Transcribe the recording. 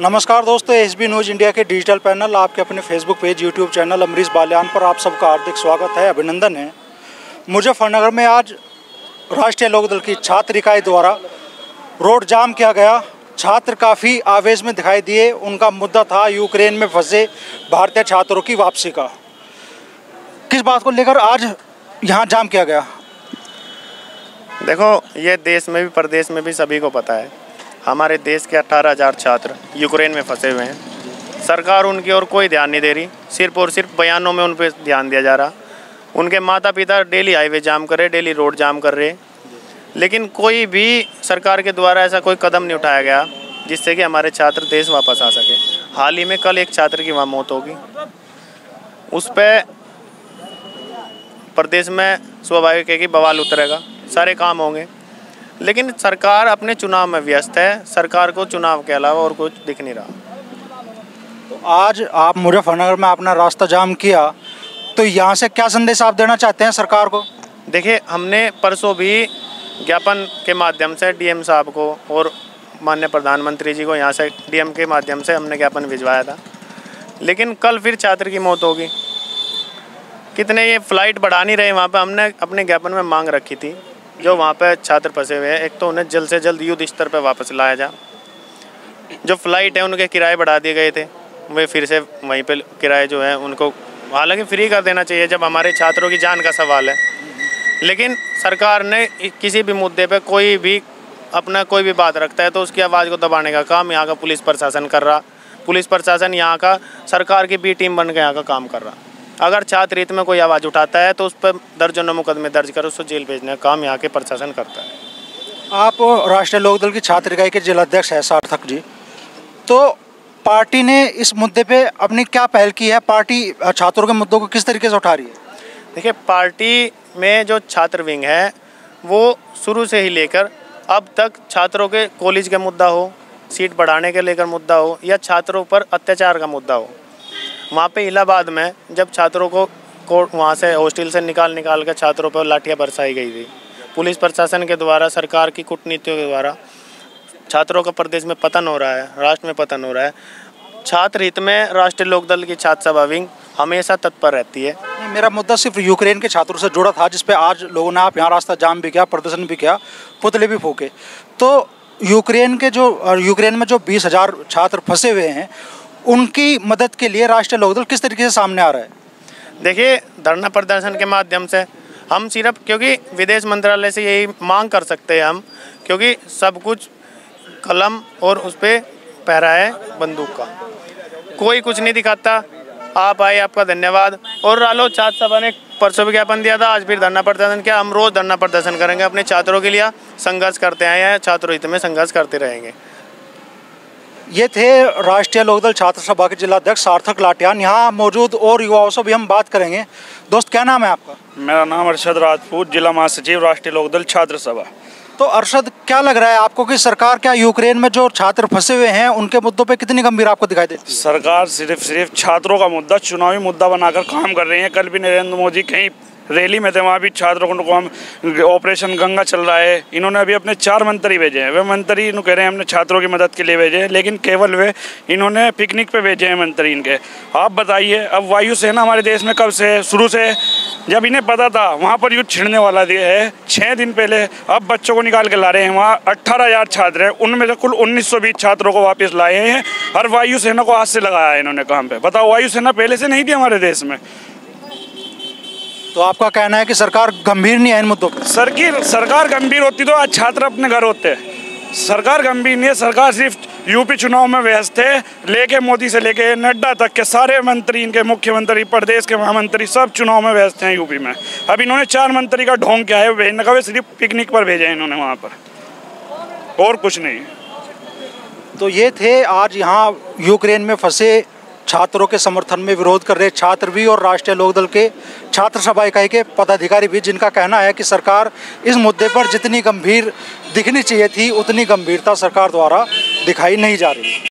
नमस्कार दोस्तों, SB news India के डिजिटल पैनल, आपके अपने Facebook page, YouTube channel Amrish Baliyan पर आप सबका हार्दिक स्वागत है, अभिनंदन है। मुजफ्फरनगर में आज राष्ट्रीय लोकदल की छात्र इकाई द्वारा रोड जाम किया गया। छात्र काफ़ी आवेश में दिखाई दिए। उनका मुद्दा था यूक्रेन में फंसे भारतीय छात्रों की वापसी का। किस बात को लेकर आज यहाँ जाम किया गया? देखो, ये देश में भी प्रदेश में भी सभी को पता है, हमारे देश के 18,000 छात्र यूक्रेन में फंसे हुए हैं। सरकार उनकी ओर कोई ध्यान नहीं दे रही, सिर्फ और सिर्फ बयानों में उन पर ध्यान दिया जा रहा। उनके माता पिता डेली हाईवे जाम कर रहे, डेली रोड जाम कर रहे, लेकिन कोई भी सरकार के द्वारा ऐसा कोई कदम नहीं उठाया गया जिससे कि हमारे छात्र देश वापस आ सके। हाल ही में कल एक छात्र की वहाँ मौत होगी, उस पर प्रदेश में स्वाभाविक है कि बवाल उतरेगा, सारे काम होंगे, लेकिन सरकार अपने चुनाव में व्यस्त है। सरकार को चुनाव के अलावा और कुछ दिख नहीं रहा। तो आज आप मुजफ्फरनगर में अपना रास्ता जाम किया, तो यहाँ से क्या संदेश आप देना चाहते हैं सरकार को? देखिए, हमने परसों भी ज्ञापन के माध्यम से डीएम साहब को और माननीय प्रधानमंत्री जी को यहाँ से डीएम के माध्यम से हमने ज्ञापन भिजवाया था, लेकिन कल फिर छात्र की मौत होगी। कितने ये फ्लाइट बढ़ा नहीं रहे वहाँ पे। हमने अपने ज्ञापन में मांग रखी थी, जो वहाँ पे छात्र फंसे हुए हैं, एक तो उन्हें जल्द से जल्द युद्ध स्तर पे वापस लाया जा। जो फ़्लाइट है उनके किराए बढ़ा दिए गए थे, वे फिर से वहीं पे किराए जो है उनको हालांकि फ्री कर देना चाहिए जब हमारे छात्रों की जान का सवाल है। लेकिन सरकार ने किसी भी मुद्दे पे कोई भी अपना कोई भी बात रखता है तो उसकी आवाज़ को दबाने का काम यहाँ का पुलिस प्रशासन कर रहा। पुलिस प्रशासन यहाँ का सरकार की बी टीम बन के यहाँ का काम कर रहा। अगर छात्र हित में कोई आवाज़ उठाता है तो उस पर दर्जनों मुकदमे दर्ज कर उसको जेल भेजने का काम यहाँ के प्रशासन करता है। आप राष्ट्रीय लोकदल की छात्र इकाई के जिलाध्यक्ष हैं सार्थक जी, तो पार्टी ने इस मुद्दे पे अपनी क्या पहल की है? पार्टी छात्रों के मुद्दों को किस तरीके से उठा रही है? देखिए, पार्टी में जो छात्र विंग है वो शुरू से ही लेकर अब तक छात्रों के कॉलेज का मुद्दा हो, सीट बढ़ाने के लेकर मुद्दा हो, या छात्रों पर अत्याचार का मुद्दा हो, वहाँ पे इलाहाबाद में जब छात्रों को वहाँ से हॉस्टल से निकाल कर छात्रों पर लाठियाँ बरसाई गई थी, पुलिस प्रशासन के द्वारा, सरकार की कूटनीतियों के द्वारा छात्रों का प्रदेश में पतन हो रहा है, राष्ट्र में पतन हो रहा है। छात्र हित में राष्ट्रीय लोकदल की छात्र सभा विंग हमेशा तत्पर रहती है। मेरा मुद्दा सिर्फ यूक्रेन के छात्रों से जुड़ा था, जिसपे आज लोगों ने आप यहाँ रास्ता जाम भी किया, प्रदर्शन भी किया, पुतले भी फूके। तो यूक्रेन में जो 20,000 छात्र फंसे हुए हैं, उनकी मदद के लिए राष्ट्रीय लोकदल किस तरीके से सामने आ रहा है? देखिए, धरना प्रदर्शन के माध्यम से हम सिर्फ, क्योंकि विदेश मंत्रालय से यही मांग कर सकते हैं हम, क्योंकि सब कुछ कलम और उस पर पहरा है बंदूक का, कोई कुछ नहीं दिखाता। आप आए, आपका धन्यवाद। और रालोद छात्र सभा ने परसों विज्ञापन दिया था, आज फिर धरना प्रदर्शन किया। हम रोज़ धरना प्रदर्शन करेंगे, अपने छात्रों के लिए संघर्ष करते आए हैं, छात्रों हित में संघर्ष करते रहेंगे। ये थे राष्ट्रीय लोकदल छात्र सभा के जिलाध्यक्ष सार्थक लाटियान। यहाँ मौजूद और युवाओं से भी हम बात करेंगे। दोस्त, क्या नाम है आपका? मेरा नाम अरशद राजपूत, जिला महासचिव राष्ट्रीय लोकदल छात्र सभा। तो अरशद, क्या लग रहा है आपको कि सरकार क्या यूक्रेन में जो छात्र फंसे हुए हैं उनके मुद्दों पे कितनी गंभीर आपको दिखाई देती है? सरकार सिर्फ छात्रों का मुद्दा चुनावी मुद्दा बनाकर काम कर रही है। कल भी नरेंद्र मोदी कहीं रैली में थे, वहाँ भी छात्रों को हम ऑपरेशन गंगा चल रहा है, इन्होंने अभी अपने 4 मंत्री भेजे हैं। वे मंत्री इन्हों कह रहे हैं हमने छात्रों की मदद के लिए भेजे हैं, लेकिन केवल वे इन्होंने पिकनिक पे भेजे हैं मंत्री इनके। आप बताइए, अब वायुसेना हमारे देश में कब से, शुरू से, जब इन्हें पता था वहाँ पर युद्ध छिड़ने वाला है 6 दिन पहले, अब बच्चों को निकाल के ला रहे हैं। वहाँ 18,000 छात्र हैं, उनमें से कुल 1920 छात्रों को वापस लाए हैं, और वायुसेना को हाथ से लगाया है इन्होंने काम पे। बताओ, वायुसेना पहले से नहीं थी हमारे देश में। तो आपका कहना है कि सरकार गंभीर नहीं है इन मुद्दों पर? सरकार गंभीर होती तो आज छात्र अपने घर होते। सरकार गंभीर नहीं है। सरकार सिर्फ यूपी चुनाव में व्यस्त है। लेके मोदी से लेके नड्डा तक के सारे मंत्री, इनके मुख्यमंत्री, प्रदेश के महामंत्री, सब चुनाव में व्यस्त हैं यूपी में। अब इन्होंने 4 मंत्री का ढोंग किया है, भेजने का सिर्फ पिकनिक पर भेजा है इन्होंने वहाँ पर, और कुछ नहीं। तो ये थे आज यहाँ यूक्रेन में फंसे छात्रों के समर्थन में विरोध कर रहे छात्र भी और राष्ट्रीय लोकदल के छात्र सभा इकाई के पदाधिकारी भी, जिनका कहना है कि सरकार इस मुद्दे पर जितनी गंभीर दिखनी चाहिए थी उतनी गंभीरता सरकार द्वारा दिखाई नहीं जा रही।